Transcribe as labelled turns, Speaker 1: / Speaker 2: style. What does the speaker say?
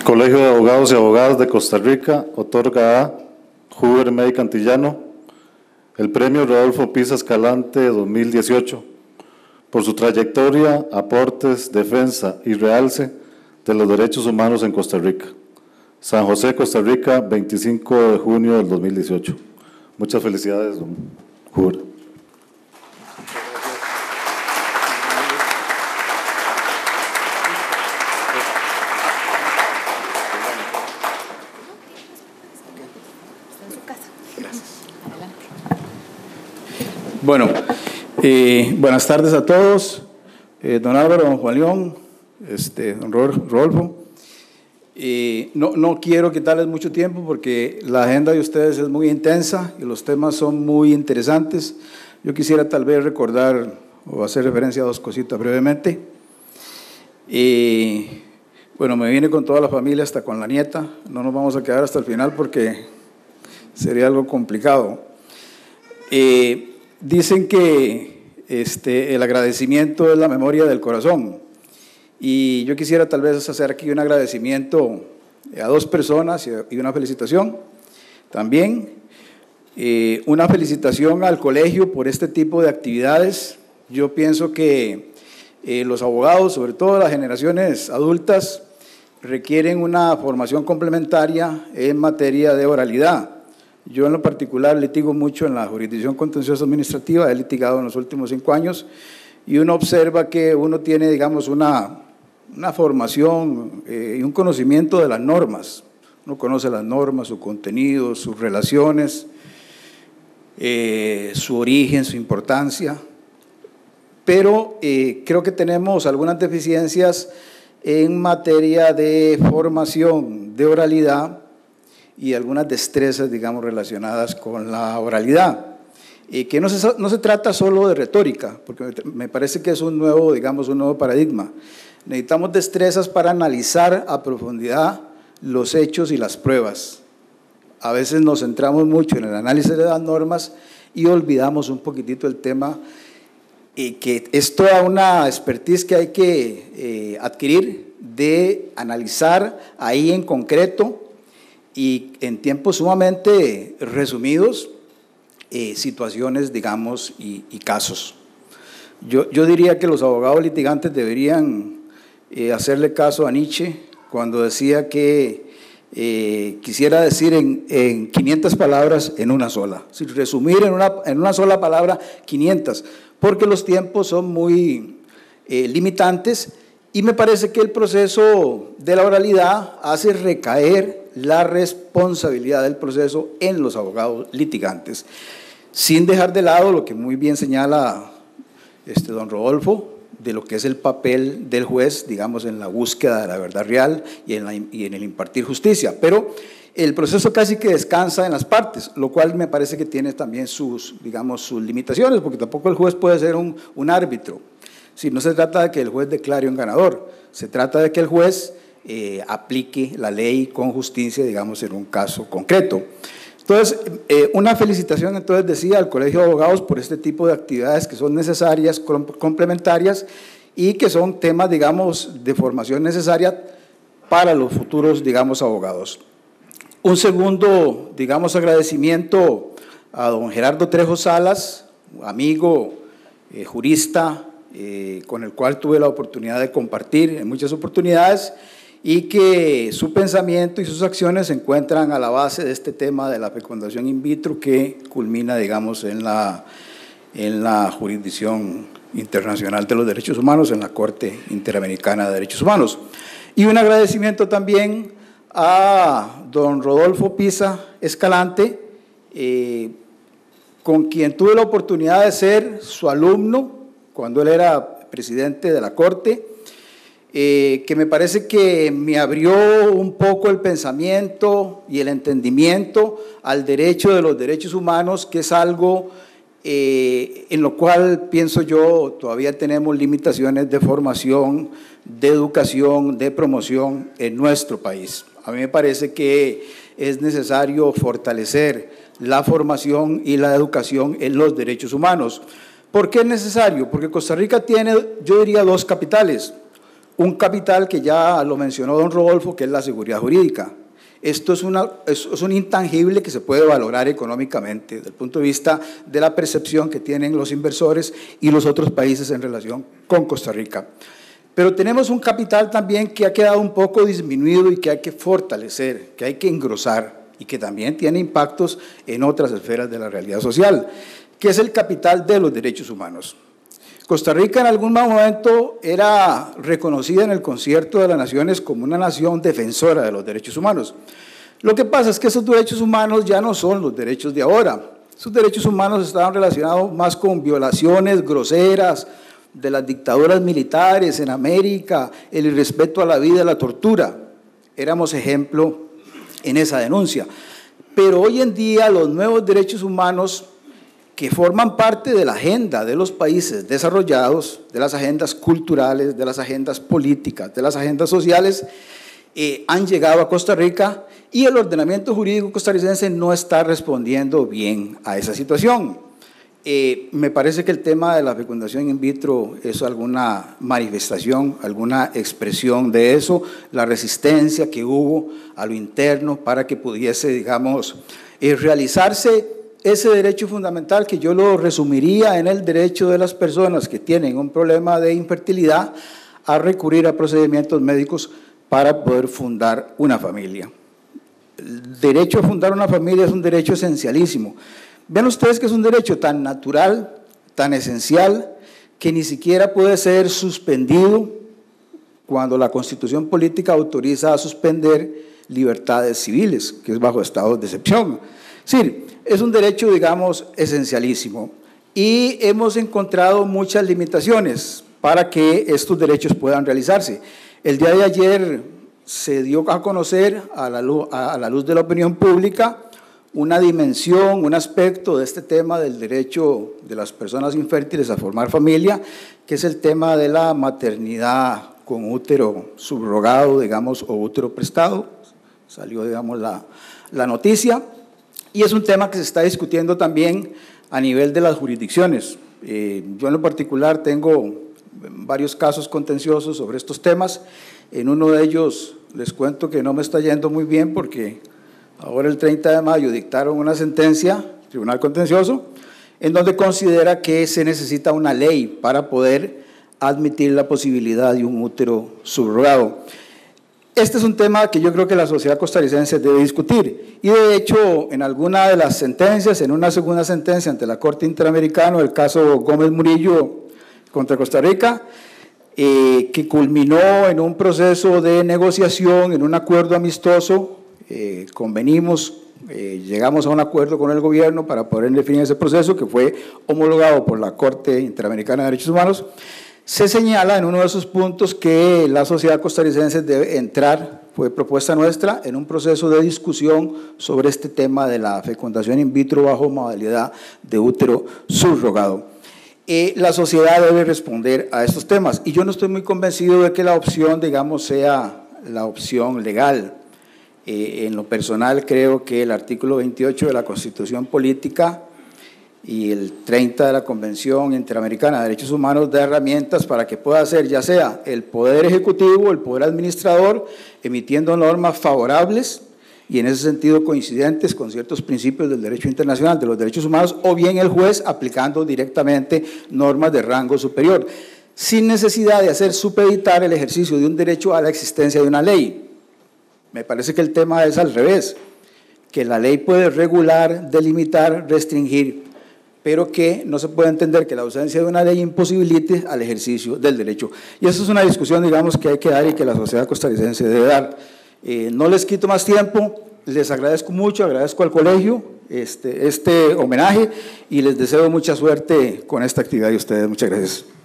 Speaker 1: Colegio de Abogados y Abogadas de Costa Rica otorga a Huber May Cantillano el Premio Rodolfo Pisa Escalante 2018 por su trayectoria, aportes, defensa y realce de los derechos humanos en Costa Rica. San José, Costa Rica, 25 de junio del 2018. Muchas felicidades, don Huber.
Speaker 2: Bueno, buenas tardes a todos, don Álvaro, don Juan León, don Rodolfo. No quiero quitarles mucho tiempo porque la agenda de ustedes es muy intensa y los temas son muy interesantes. Yo quisiera tal vez recordar o hacer referencia a dos cositas brevemente. Bueno, me vine con toda la familia, hasta con la nieta. No nos vamos a quedar hasta el final porque sería algo complicado. Dicen que el agradecimiento es la memoria del corazón, y yo quisiera tal vez hacer aquí un agradecimiento a dos personas y una felicitación. También una felicitación al colegio por este tipo de actividades. Yo pienso que los abogados, sobre todo las generaciones adultas, requieren una formación complementaria en materia de oralidad. Yo en lo particular litigo mucho en la jurisdicción contenciosa administrativa, he litigado en los últimos 5 años, y uno observa que uno tiene, digamos, una formación y un conocimiento de las normas. Uno conoce las normas, su contenido, sus relaciones, su origen, su importancia, pero creo que tenemos algunas deficiencias en materia de formación de oralidad y algunas destrezas, digamos, relacionadas con la oralidad, que no se trata solo de retórica, porque me parece que es un nuevo paradigma. Necesitamos destrezas para analizar a profundidad los hechos y las pruebas. A veces nos centramos mucho en el análisis de las normas y olvidamos un poquitito el tema, que es toda una expertise que hay que adquirir, de analizar ahí en concreto y en tiempos sumamente resumidos situaciones, digamos, y casos. Yo diría que los abogados litigantes deberían hacerle caso a Nietzsche cuando decía que quisiera decir en 500 palabras en una sola, es decir, resumir en una sola palabra 500, porque los tiempos son muy limitantes, y me parece que el proceso de la oralidad hace recaer la responsabilidad del proceso en los abogados litigantes, sin dejar de lado lo que muy bien señala don Rodolfo, de lo que es el papel del juez, digamos, en la búsqueda de la verdad real y en el impartir justicia. Pero el proceso casi que descansa en las partes, lo cual me parece que tiene también sus limitaciones, porque tampoco el juez puede ser un árbitro. Si no se trata de que el juez declare un ganador, se trata de que el juez aplique la ley con justicia, digamos, en un caso concreto. Entonces, una felicitación, entonces, decía, al Colegio de Abogados por este tipo de actividades que son necesarias, complementarias, y que son temas, digamos, de formación necesaria para los futuros, digamos, abogados. Un segundo, digamos, agradecimiento a don Gerardo Trejo Salas, amigo, jurista, con el cual tuve la oportunidad de compartir en muchas oportunidades, y que su pensamiento y sus acciones se encuentran a la base de este tema de la fecundación in vitro, que culmina, digamos, en la jurisdicción internacional de los derechos humanos, en la Corte Interamericana de Derechos Humanos. Y un agradecimiento también a don Rodolfo Pisa Escalante, con quien tuve la oportunidad de ser su alumno cuando él era presidente de la Corte, que me parece que me abrió un poco el pensamiento y el entendimiento al derecho de los derechos humanos, que es algo en lo cual, pienso yo, todavía tenemos limitaciones de formación, de educación, de promoción en nuestro país. A mí me parece que es necesario fortalecer la formación y la educación en los derechos humanos. ¿Por qué es necesario? Porque Costa Rica tiene, yo diría, dos capitales. un capital que ya lo mencionó don Rodolfo, que es la seguridad jurídica. Esto es un intangible que se puede valorar económicamente desde el punto de vista de la percepción que tienen los inversores y los otros países en relación con Costa Rica. Pero tenemos un capital también que ha quedado un poco disminuido y que hay que fortalecer, que hay que engrosar y que también tiene impactos en otras esferas de la realidad social, que es el capital de los derechos humanos. Costa Rica en algún momento era reconocida en el Concierto de las Naciones como una nación defensora de los derechos humanos. Lo que pasa es que esos derechos humanos ya no son los derechos de ahora. Esos derechos humanos estaban relacionados más con violaciones groseras de las dictaduras militares en América, el irrespeto a la vida, la tortura. Éramos ejemplo en esa denuncia. Pero hoy en día los nuevos derechos humanos que forman parte de la agenda de los países desarrollados, de las agendas culturales, de las agendas políticas, de las agendas sociales, han llegado a Costa Rica y el ordenamiento jurídico costarricense no está respondiendo bien a esa situación. Me parece que el tema de la fecundación in vitro es alguna manifestación, alguna expresión de eso, la resistencia que hubo a lo interno para que pudiese, digamos, realizarse ese derecho fundamental, que yo lo resumiría en el derecho de las personas que tienen un problema de infertilidad a recurrir a procedimientos médicos para poder fundar una familia. El derecho a fundar una familia es un derecho esencialísimo. Ven ustedes que es un derecho tan natural, tan esencial, que ni siquiera puede ser suspendido cuando la Constitución política autoriza a suspender libertades civiles, que es bajo estado de excepción. Es decir, es un derecho, digamos, esencialísimo y hemos encontrado muchas limitaciones para que estos derechos puedan realizarse. El día de ayer se dio a conocer a la luz de la opinión pública una dimensión, un aspecto de este tema del derecho de las personas infértiles a formar familia, que es el tema de la maternidad con útero subrogado, digamos, o útero prestado. Salió, digamos, la noticia. Y es un tema que se está discutiendo también a nivel de las jurisdicciones. Yo en lo particular tengo varios casos contenciosos sobre estos temas. En uno de ellos les cuento que no me está yendo muy bien porque ahora el 30 de mayo dictaron una sentencia, Tribunal Contencioso, en donde considera que se necesita una ley para poder admitir la posibilidad de un útero subrogado. Este es un tema que yo creo que la sociedad costarricense debe discutir y de hecho en alguna de las sentencias, en una segunda sentencia ante la Corte Interamericana, el caso Gómez Murillo contra Costa Rica, que culminó en un proceso de negociación, en un acuerdo amistoso, convenimos, llegamos a un acuerdo con el gobierno para poder definir ese proceso que fue homologado por la Corte Interamericana de Derechos Humanos. Se señala en uno de esos puntos que la sociedad costarricense debe entrar, fue propuesta nuestra, en un proceso de discusión sobre este tema de la fecundación in vitro bajo modalidad de útero subrogado. La sociedad debe responder a estos temas y yo no estoy muy convencido de que la opción, digamos, sea la opción legal. En lo personal creo que el artículo 28 de la Constitución Política y el 30 de la Convención Interamericana de Derechos Humanos da herramientas para que pueda ser ya sea el Poder Ejecutivo, el Poder Administrador, emitiendo normas favorables y en ese sentido coincidentes con ciertos principios del derecho internacional de los derechos humanos, o bien el juez aplicando directamente normas de rango superior, sin necesidad de hacer supeditar el ejercicio de un derecho a la existencia de una ley. Me parece que el tema es al revés, que la ley puede regular, delimitar, restringir, pero que no se puede entender que la ausencia de una ley imposibilite al ejercicio del derecho. Y eso es una discusión, digamos, que hay que dar y que la sociedad costarricense debe dar. No les quito más tiempo, les agradezco mucho, agradezco al colegio este homenaje y les deseo mucha suerte con esta actividad de ustedes. Muchas gracias.